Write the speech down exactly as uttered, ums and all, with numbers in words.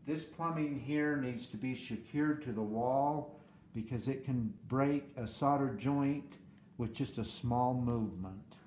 this plumbing here needs to be secured to the wall because it can break a solder joint with just a small movement.